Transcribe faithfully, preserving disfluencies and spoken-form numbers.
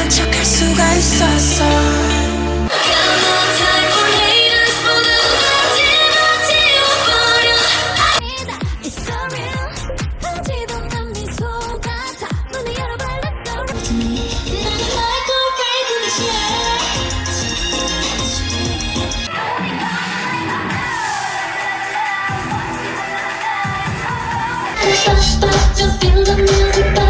모른 척할 수가 있었어. Stop, stop, just feel the music.